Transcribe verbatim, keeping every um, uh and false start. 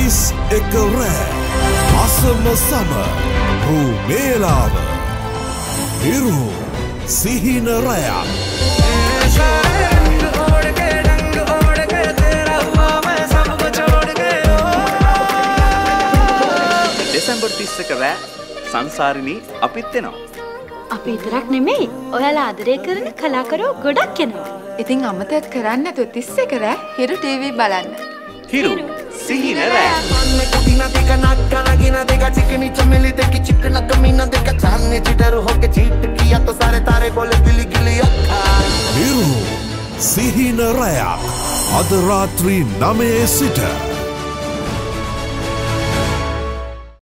තිස් එක රෑ අසම සම රූමේලාව හිරු සිහින රැයක් දෙසැම්බර් තිස් එක රෑ සංසාරිනී අපිත් එනවා. අපි විතරක් නෙමෙයි ඔයාලා ආදරය කරන කලාකරුවෝ ගොඩක් එනවා. ඉතින් අමතක කරන්න නැතුව තිස් එක රෑ හිරු ටීවී බලන්න. හිරු සිහින රෑ. හිරු සිහින රැයක් අද රාත්‍රී නවයේ සිට